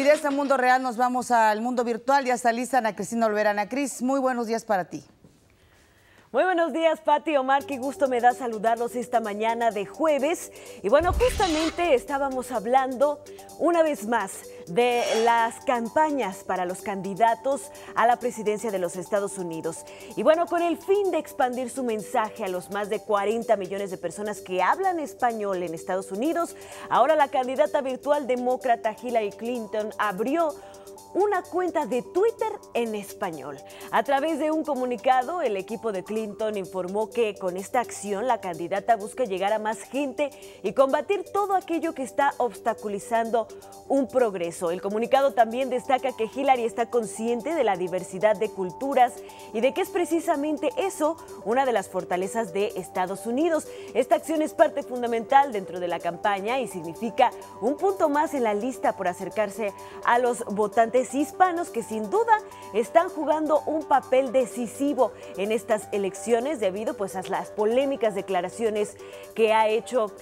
Y de este mundo real nos vamos al mundo virtual. Ya está lista Ana Cristina Olvera. Ana Cris, muy buenos días para ti. Muy buenos días, Pati, Omar, qué gusto me da saludarlos esta mañana de jueves. Y bueno, justamente estábamos hablando una vez más de las campañas para los candidatos a la presidencia de los Estados Unidos. Y bueno, con el fin de expandir su mensaje a los más de 40 millones de personas que hablan español en Estados Unidos, ahora la candidata virtual demócrata Hillary Clinton abrió una cuenta de Twitter en español. A través de un comunicado, el equipo de Clinton informó que con esta acción la candidata busca llegar a más gente y combatir todo aquello que está obstaculizando un progreso. El comunicado también destaca que Hillary está consciente de la diversidad de culturas y de que es precisamente eso una de las fortalezas de Estados Unidos. Esta acción es parte fundamental dentro de la campaña y significa un punto más en la lista por acercarse a los votantes hispanos que sin duda están jugando un papel decisivo en estas elecciones debido pues a las polémicas declaraciones que ha hecho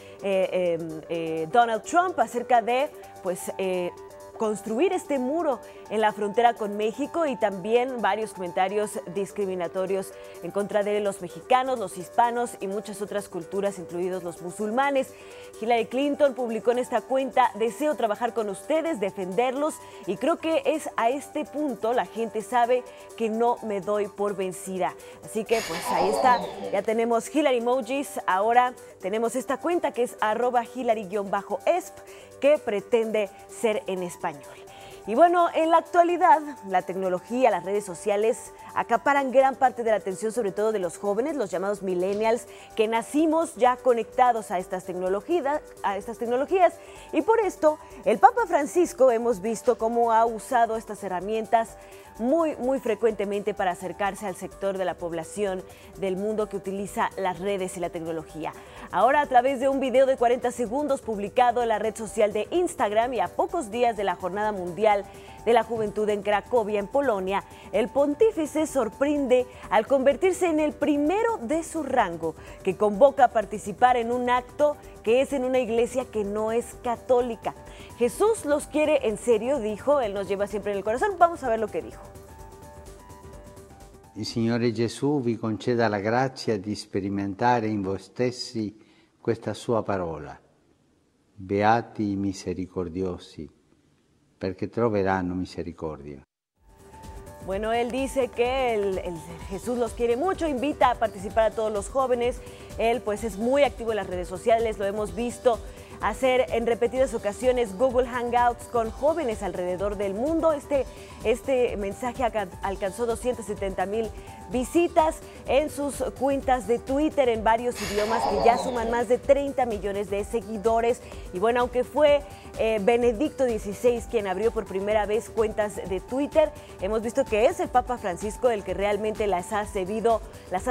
Donald Trump acerca de construir este muro en la frontera con México y también varios comentarios discriminatorios en contra de los mexicanos, los hispanos y muchas otras culturas, incluidos los musulmanes. Hillary Clinton publicó en esta cuenta: deseo trabajar con ustedes, defenderlos, y creo que es a este punto la gente sabe que no me doy por vencida. Así que pues ahí está, ya tenemos Hillary emojis, ahora tenemos esta cuenta que es @Hillary_esp, que pretende ser en español. Y bueno, en la actualidad, la tecnología, las redes sociales acaparan gran parte de la atención, sobre todo de los jóvenes, los llamados millennials, que nacimos ya conectados a estas tecnologías. Y por esto, el Papa Francisco hemos visto cómo ha usado estas herramientas muy frecuentemente para acercarse al sector de la población del mundo que utiliza las redes y la tecnología. Ahora, a través de un video de 40 segundos publicado en la red social de Instagram y a pocos días de la Jornada Mundial de la Juventud en Cracovia, en Polonia, el pontífice sorprende al convertirse en el primero de su rango que convoca a participar en un acto que es en una iglesia que no es católica. Jesús los quiere en serio, dijo, Él nos lleva siempre en el corazón. Vamos a ver lo que dijo. Il Signore Gesù vi conceda la grazia di sperimentare in voi stessi questa sua parola. Beati i misericordiosi, perché troveranno misericordia. Bueno, él dice que Jesús los quiere mucho, invita a participar a todos los jóvenes. Él pues es muy activo en las redes sociales, lo hemos visto hacer en repetidas ocasiones Google Hangouts con jóvenes alrededor del mundo. Este mensaje alcanzó 270,000 visitas en sus cuentas de Twitter en varios idiomas que ya suman más de 30 millones de seguidores. Y bueno, aunque fue Benedicto XVI quien abrió por primera vez cuentas de Twitter, hemos visto que es el Papa Francisco el que realmente las ha sabido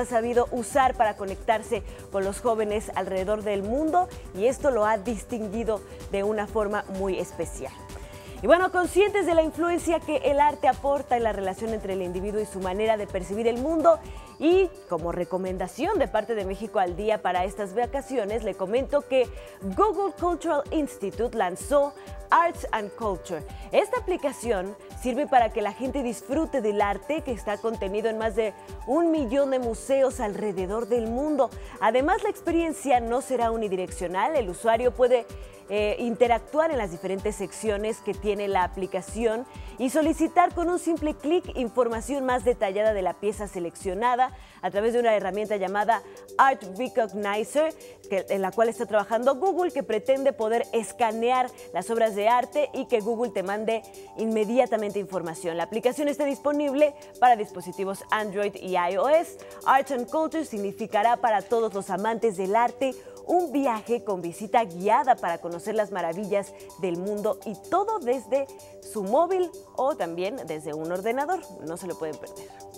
usar para conectarse con los jóvenes alrededor del mundo, y esto lo ha distinguido de una forma muy especial. Y bueno, conscientes de la influencia que el arte aporta en la relación entre el individuo y su manera de percibir el mundo, y como recomendación de parte de México al Día para estas vacaciones, le comento que Google Cultural Institute lanzó Arts and Culture. Esta aplicación sirve para que la gente disfrute del arte que está contenido en más de 1 millón de museos alrededor del mundo. Además, la experiencia no será unidireccional. El usuario puede interactuar en las diferentes secciones que tiene la aplicación y solicitar con un simple clic información más detallada de la pieza seleccionada a través de una herramienta llamada Art Recognizer, en la cual está trabajando Google, que pretende poder escanear las obras de arte y que Google te mande inmediatamente información. La aplicación está disponible para dispositivos Android y iOS. Arts and Culture significará para todos los amantes del arte un viaje con visita guiada para conocer las maravillas del mundo, y todo desde su móvil o también desde un ordenador. No se lo pueden perder.